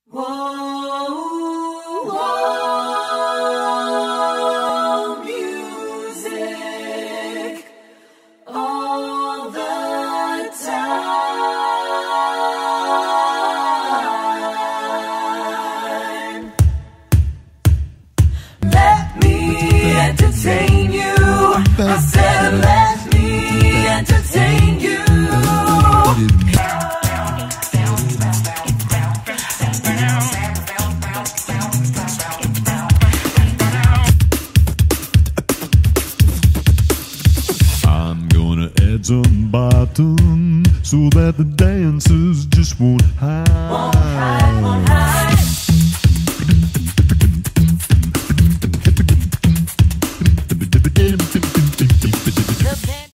Whoa, whoa, music all the time. Let me entertain you. I said let me entertain you. Add some bottom so that the dancers just won't hide. Won't hide, won't hide.